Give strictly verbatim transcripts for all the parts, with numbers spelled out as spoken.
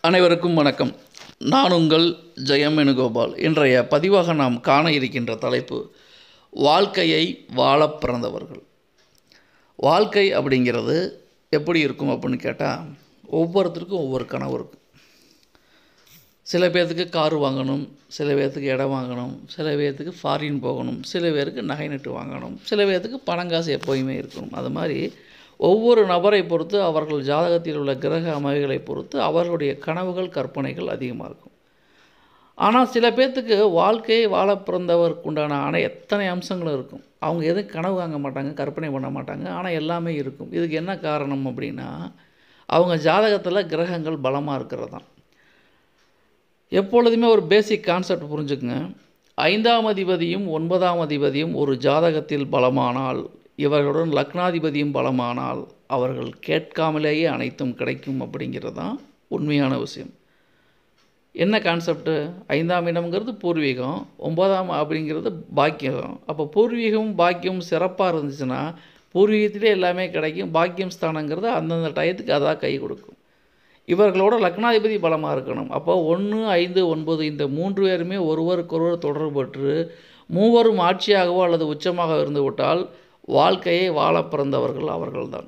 அனைவருக்கும் வணக்கம். நான் உங்கள் ஜெயம் வேணுகோபால். இன்றைய பதிவாக நாம் காண இருக்கின்ற தலைப்பு வாழ்க்கையை வாழ பிறந்தவர்கள். வாழ்க்கை அப்படிங்கிறது எப்படி இருக்கும் அப்படின்னு கேட்டால், ஒவ்வொருத்தருக்கும் ஒவ்வொரு கனவு இருக்கும். சில பேர்த்துக்கு கார் வாங்கணும், சில பேர்த்துக்கு இடம் வாங்கணும், சில பேர்த்துக்கு ஃபாரின் போகணும், சில பேருக்கு நகை நட்டு வாங்கணும், சில பேர்த்துக்கு பணங்காசு எப்போயுமே இருக்கணும். அது மாதிரி ஒவ்வொரு நபரை பொறுத்து, அவர்கள் ஜாதகத்தில் உள்ள கிரக அமைவுகளை பொறுத்து அவர்களுடைய கனவுகள், கற்பனைகள் அதிகமாக இருக்கும். ஆனால் சில பேர்த்துக்கு வாழ்க்கையை வாழ பிறந்தவருக்கு உண்டான ஆனால் எத்தனை அம்சங்களும் இருக்கும். அவங்க எதுவும் கனவு வாங்க மாட்டாங்க, கற்பனை பண்ண மாட்டாங்க, ஆனால் எல்லாமே இருக்கும். இதுக்கு என்ன காரணம் அப்படின்னா, அவங்க ஜாதகத்தில் கிரகங்கள் பலமாக இருக்கிறது தான். எப்பொழுதுமே ஒரு பேசிக் கான்செப்ட் புரிஞ்சுக்குங்க. ஐந்தாம் அதிபதியும் ஒன்பதாம் அதிபதியும் ஒரு ஜாதகத்தில் பலமானால், இவர்களுடன் லக்னாதிபதியும் பலமானால், அவர்கள் கேட்காமலேயே அனைத்தும் கிடைக்கும் அப்படிங்கிறது தான் உண்மையான விஷயம். என்ன கான்செப்டு? ஐந்தாம் இடம்ங்கிறது பூர்வீகம், ஒன்பதாம் அப்படிங்கிறது பாக்கியம். அப்போ பூர்வீகமும் பாக்கியமும் சிறப்பாக இருந்துச்சுன்னா பூர்வீகத்திலே எல்லாமே கிடைக்கும். பாக்கியம் ஸ்தானங்கிறது அந்தந்த டயத்துக்கு அதான் கை கொடுக்கும். இவர்களோட லக்னாதிபதி பலமாக இருக்கணும். அப்போ ஒன்று ஐந்து ஒன்பது இந்த மூன்று பேருமே ஒருவருக்கொருவர் தொடர்பு பெற்று மூவரும் ஆட்சியாகவோ அல்லது உச்சமாக இருந்து விட்டால் வாழ்க்கையை வாழ பிறந்தவர்கள் அவர்கள்தான்.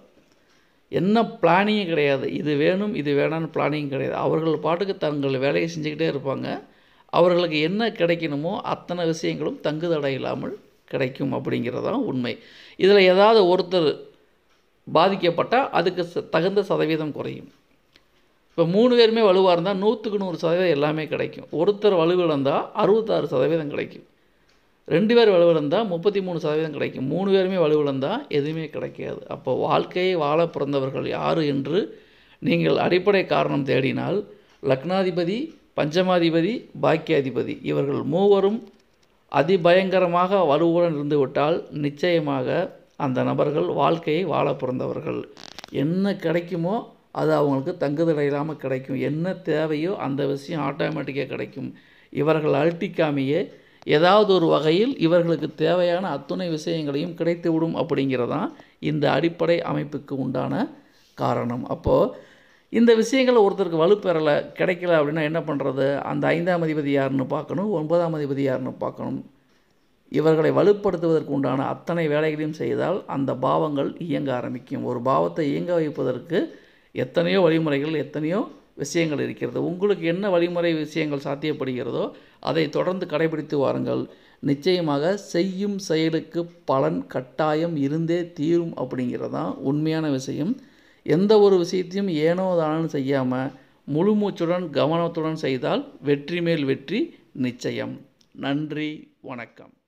என்ன பிளானிங்கும் கிடையாது, இது வேணும் இது வேணான்னு பிளானிங் கிடையாது. அவர்கள் பாட்டுக்கு தங்கள் வேலையை செஞ்சுக்கிட்டே இருப்பாங்க. அவர்களுக்கு என்ன கிடைக்கணுமோ அத்தனை விஷயங்களும் தங்கு தடை இல்லாமல் கிடைக்கும் அப்படிங்கிறதான் உண்மை. இதில் ஏதாவது ஒருத்தர் பாதிக்கப்பட்டால் அதுக்கு தகுந்த சதவீதம் குறையும். இப்போ மூணு பேருமே வலுவாக இருந்தால் நூற்றுக்கு நூறு சதவீதம் எல்லாமே கிடைக்கும். ஒருத்தர் வலுவிழந்தால் அறுபத்தாறு சதவீதம் கிடைக்கும். ரெண்டு பேர் வலுவிழந்தால் முப்பத்தி மூணு சதவீதம் கிடைக்கும். மூணு பேருமே வலுவிழந்தால் எதுவுமே கிடைக்காது. அப்போ வாழ்க்கையை வாழ பிறந்தவர்கள் யார் என்று நீங்கள் அடிப்படை காரணம் தேடினால், லக்னாதிபதி, பஞ்சமாதிபதி, பாக்கியாதிபதி இவர்கள் மூவரும் அதிபயங்கரமாக வலுவுடன் இருந்து விட்டால் நிச்சயமாக அந்த நபர்கள் வாழ்க்கையை வாழ பிறந்தவர்கள். என்ன கிடைக்குமோ அது அவங்களுக்கு தங்குதடை இல்லாமல் கிடைக்கும். என்ன தேவையோ அந்த விஷயம் ஆட்டோமேட்டிக்காக கிடைக்கும். இவர்கள் அழட்டிக்காமையே ஏதாவது ஒரு வகையில் இவர்களுக்கு தேவையான அத்துணை விஷயங்களையும் கிடைத்துவிடும் அப்படிங்கிறதான் இந்த அடிப்படை அமைப்புக்கு உண்டான காரணம். அப்போது இந்த விஷயங்கள் ஒருத்தருக்கு வலுப்பெறலை, கிடைக்கல அப்படின்னா என்ன பண்ணுறது? அந்த ஐந்தாம் அதிபதி யாருன்னு பார்க்கணும், ஒன்பதாம் அதிபதி யாருன்னு பார்க்கணும். இவர்களை வலுப்படுத்துவதற்கு உண்டான அத்தனை வேலைகளையும் செய்தால் அந்த பாவங்கள் இயங்க ஆரம்பிக்கும். ஒரு பாவத்தை இயங்க வைப்பதற்கு எத்தனையோ வழிமுறைகள், எத்தனையோ விஷயங்கள் இருக்கிறது. உங்களுக்கு என்ன வழிமுறை விஷயங்கள் சாத்தியப்படுகிறதோ அதை தொடர்ந்து கடைபிடித்து வாருங்கள். நிச்சயமாக செய்யும் செயலுக்கு பலன் கட்டாயம் இருந்தே தீரும் அப்படிங்கிறதான் உண்மையான விஷயம். எந்த ஒரு விஷயத்தையும் ஏனோ தானோ செய்யாமல் முழு மூச்சுடன் கவனத்துடன் செய்தால் வெற்றி மேல் வெற்றி நிச்சயம். நன்றி, வணக்கம்.